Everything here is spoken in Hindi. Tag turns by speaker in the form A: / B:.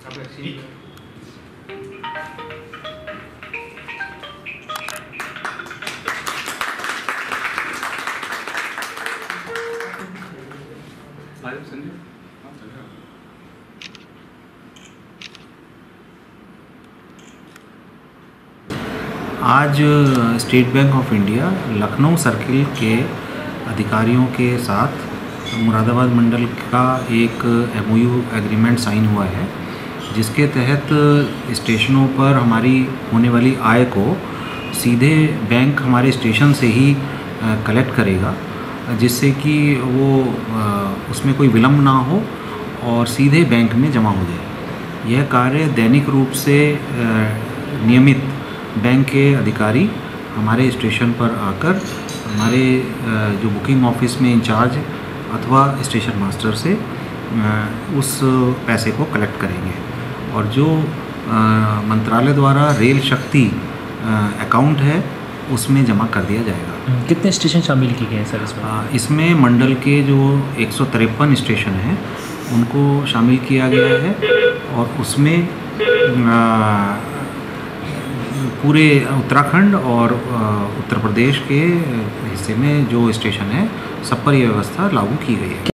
A: आज State Bank of India Lucknow circle के अधिकारियों के साथ मुरादाबाद मंडल का एक MOU एग्रीमेंट साइन हुआ है, जिसके तहत स्टेशनों पर हमारी होने वाली आय को सीधे बैंक हमारे स्टेशन से ही कलेक्ट करेगा, जिससे कि वो उसमें कोई विलम्ब ना हो और सीधे बैंक में जमा हो जाए। यह कार्य दैनिक रूप से नियमित बैंक के अधिकारी हमारे स्टेशन पर आकर हमारे जो बुकिंग ऑफिस में इंचार्ज अथवा स्टेशन मास्टर से उस पैसे को कलेक्ट करेंगे और जो मंत्रालय द्वारा रेल शक्ति अकाउंट है उसमें जमा कर दिया जाएगा।
B: कितने स्टेशन शामिल किए गए हैं सर इसमें?
A: इसमें मंडल के जो 153 स्टेशन हैं उनको शामिल किया गया है और उसमें पूरे उत्तराखंड और उत्तर प्रदेश के हिस्से में जो स्टेशन है सब पर यह व्यवस्था लागू की गई है।